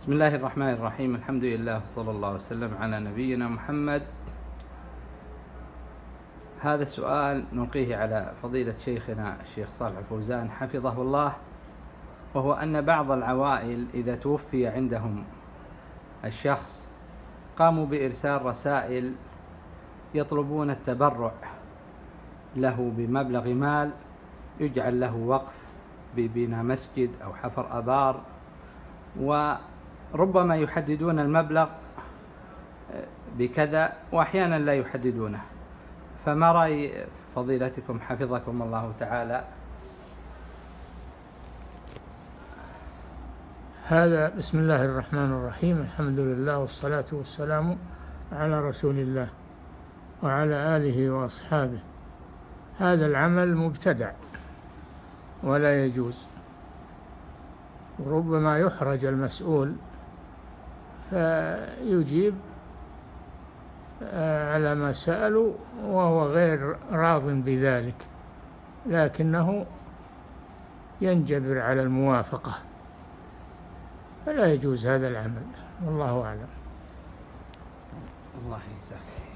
بسم الله الرحمن الرحيم. الحمد لله وصلى الله وسلم على نبينا محمد. هذا السؤال نلقيه على فضيلة شيخنا الشيخ صالح الفوزان حفظه الله، وهو أن بعض العوائل إذا توفي عندهم الشخص قاموا بإرسال رسائل يطلبون التبرع له بمبلغ مال يجعل له وقف ببناء مسجد أو حفر آبار، وربما يحددون المبلغ بكذا وأحيانا لا يحددونه. فما رأي فضيلتكم حفظكم الله تعالى؟ هذا بسم الله الرحمن الرحيم، الحمد لله والصلاة والسلام على رسول الله وعلى آله وأصحابه. هذا العمل مبتدع ولا يجوز، وربما يحرج المسؤول فيجيب على ما سألوا وهو غير راض بذلك، لكنه ينجبر على الموافقة، فلا يجوز هذا العمل، والله أعلم. الله يجزاك.